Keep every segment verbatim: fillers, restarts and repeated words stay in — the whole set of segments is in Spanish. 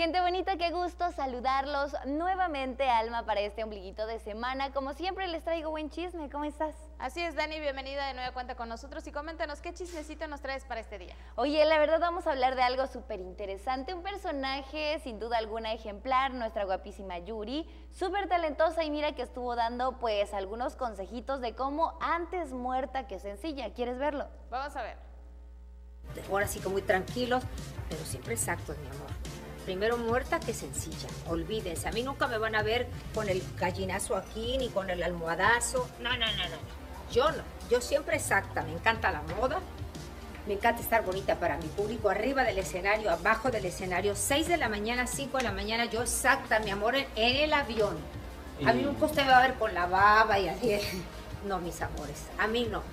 Gente bonita, qué gusto saludarlos nuevamente, Alma, para este ombliguito de semana. Como siempre, les traigo buen chisme. ¿Cómo estás? Así es, Dani, bienvenida de nueva cuenta con nosotros y coméntanos qué chismecito nos traes para este día. Oye, la verdad vamos a hablar de algo súper interesante, un personaje sin duda alguna ejemplar, nuestra guapísima Yuri, súper talentosa y mira que estuvo dando pues algunos consejitos de cómo antes muerta que sencilla. ¿Quieres verlo? Vamos a ver. Ahora sí que muy tranquilos, pero siempre exactos, mi amor. Primero muerta que sencilla, olvídense. A mí nunca me van a ver con el gallinazo aquí, ni con el almohadazo. No, no, no, no. Yo no. Yo siempre exacta. Me encanta la moda. Me encanta estar bonita para mi público. Arriba del escenario, abajo del escenario. seis de la mañana, cinco de la mañana. Yo exacta, mi amor, en el avión. A mí nunca usted me va a ver con la baba y así. No, mis amores. A mí no.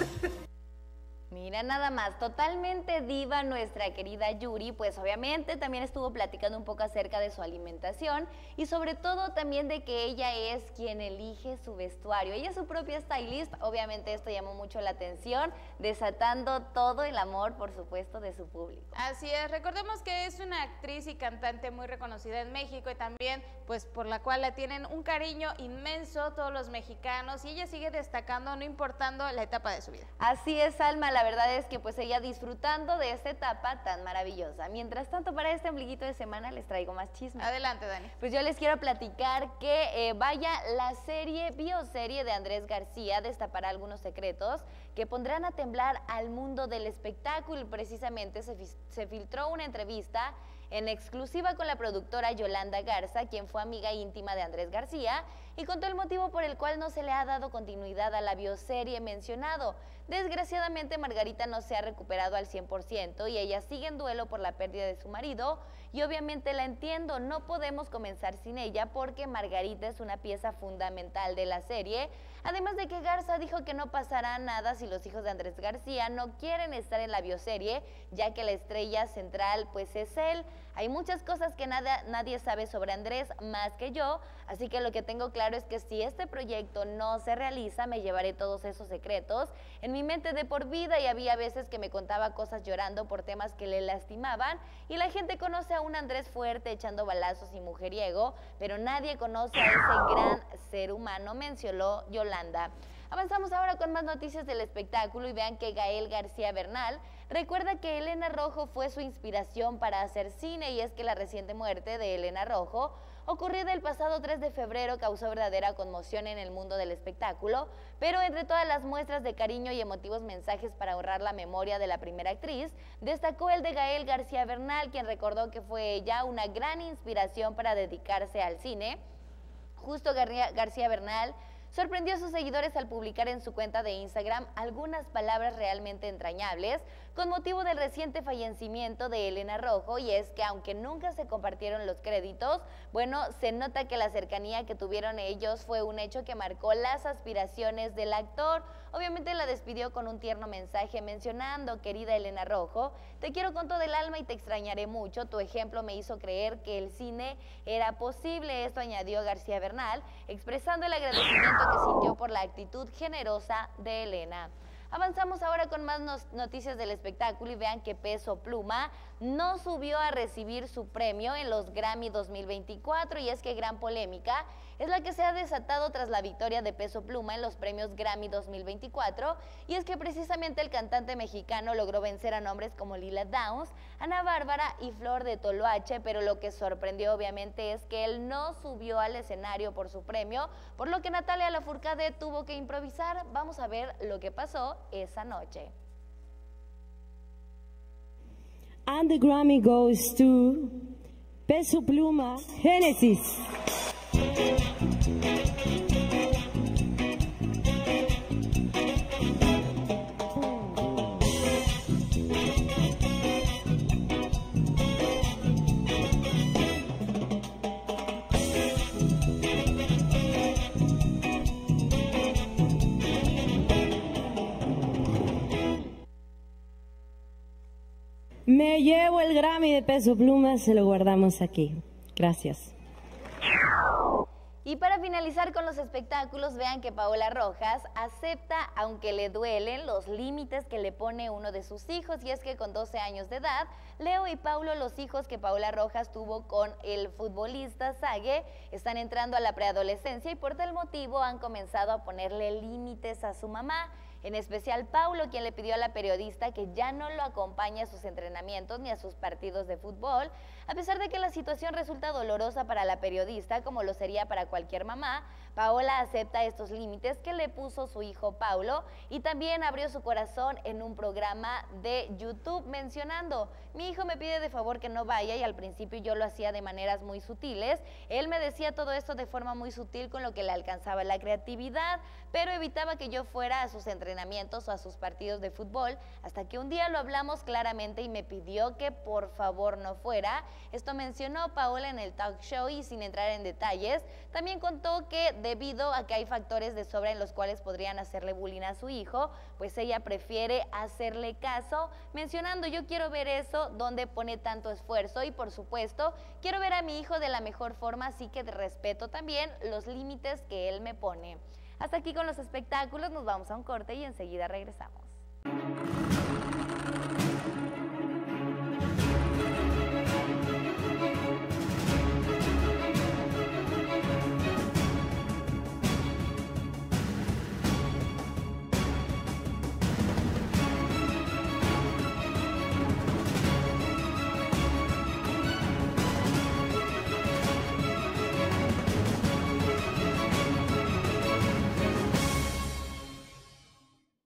Mira nada más, totalmente diva nuestra querida Yuri, pues obviamente también estuvo platicando un poco acerca de su alimentación y sobre todo también de que ella es quien elige su vestuario. Ella es su propia stylist, obviamente esto llamó mucho la atención, desatando todo el amor, por supuesto, de su público. Así es, recordemos que es una actriz y cantante muy reconocida en México y también pues por la cual la tienen un cariño inmenso todos los mexicanos y ella sigue destacando no importando la etapa de su vida. Así es, Alma, la verdad es que pues ella disfrutando de esta etapa tan maravillosa. Mientras tanto, para este ombliguito de semana les traigo más chismes. Adelante, Dani. Pues yo les quiero platicar que eh, vaya la serie, bioserie de Andrés García destapará algunos secretos que pondrán a temblar al mundo del espectáculo. Precisamente se, se filtró una entrevista en exclusiva con la productora Yolanda Garza, quien fue amiga íntima de Andrés García, y contó el motivo por el cual no se le ha dado continuidad a la bioserie mencionado. Desgraciadamente, Margarita no se ha recuperado al cien por ciento y ella sigue en duelo por la pérdida de su marido, y obviamente la entiendo, no podemos comenzar sin ella porque Margarita es una pieza fundamental de la serie, además de que Garza dijo que no pasará nada si los hijos de Andrés García no quieren estar en la bioserie, ya que la estrella central pues es él. Hay muchas cosas que nada, nadie sabe sobre Andrés más que yo, así que lo que tengo claro es que si este proyecto no se realiza, me llevaré todos esos secretos en mi mente de por vida, y había veces que me contaba cosas llorando por temas que le lastimaban, y la gente conoce a un Andrés fuerte echando balazos y mujeriego, pero nadie conoce a ese gran ser humano, mencionó Yolanda. Avanzamos ahora con más noticias del espectáculo y vean que Gael García Bernal recuerda que Elena Rojo fue su inspiración para hacer cine, y es que la reciente muerte de Elena Rojo, ocurrida el pasado tres de febrero, causó verdadera conmoción en el mundo del espectáculo, pero entre todas las muestras de cariño y emotivos mensajes para honrar la memoria de la primera actriz, destacó el de Gael García Bernal, quien recordó que fue ella una gran inspiración para dedicarse al cine. Justo García Bernal sorprendió a sus seguidores al publicar en su cuenta de Instagram algunas palabras realmente entrañables con motivo del reciente fallecimiento de Elena Rojo, y es que aunque nunca se compartieron los créditos, bueno, se nota que la cercanía que tuvieron ellos fue un hecho que marcó las aspiraciones del actor. Obviamente la despidió con un tierno mensaje mencionando: querida Elena Rojo, te quiero con todo el alma y te extrañaré mucho, tu ejemplo me hizo creer que el cine era posible. Esto añadió García Bernal, expresando el agradecimiento que sintió por la actitud generosa de Elena. Avanzamos ahora con más noticias del espectáculo y vean que Peso Pluma no subió a recibir su premio en los Grammy dos mil veinticuatro, y es que gran polémica es la que se ha desatado tras la victoria de Peso Pluma en los premios Grammy dos mil veinticuatro, y es que precisamente el cantante mexicano logró vencer a nombres como Lila Downs, Ana Bárbara y Flor de Toloache, pero lo que sorprendió obviamente es que él no subió al escenario por su premio, por lo que Natalia Lafourcade tuvo que improvisar. Vamos a ver lo que pasó esa noche. And the Grammy goes to Peso Pluma, Génesis. Me llevo el Grammy de Peso Pluma, se lo guardamos aquí. Gracias. Y para finalizar con los espectáculos, vean que Paola Rojas acepta, aunque le duelen, los límites que le pone uno de sus hijos, y es que con doce años de edad, Leo y Paulo, los hijos que Paola Rojas tuvo con el futbolista Sague, están entrando a la preadolescencia y por tal motivo han comenzado a ponerle límites a su mamá. En especial Paulo, quien le pidió a la periodista que ya no lo acompañe a sus entrenamientos ni a sus partidos de fútbol, a pesar de que la situación resulta dolorosa para la periodista, como lo sería para cualquier mamá. Paola acepta estos límites que le puso su hijo Paulo y también abrió su corazón en un programa de YouTube mencionando: mi hijo me pide de favor que no vaya y al principio yo lo hacía de maneras muy sutiles. Él me decía todo esto de forma muy sutil, con lo que le alcanzaba la creatividad, pero evitaba que yo fuera a sus entrenamientos o a sus partidos de fútbol, hasta que un día lo hablamos claramente y me pidió que por favor no fuera. Esto mencionó Paola en el talk show y sin entrar en detalles, también contó que debido a que hay factores de sobra en los cuales podrían hacerle bullying a su hijo, pues ella prefiere hacerle caso, mencionando: yo quiero ver eso donde pone tanto esfuerzo y por supuesto quiero ver a mi hijo de la mejor forma, así que respeto también los límites que él me pone. Hasta aquí con los espectáculos, nos vamos a un corte y enseguida regresamos.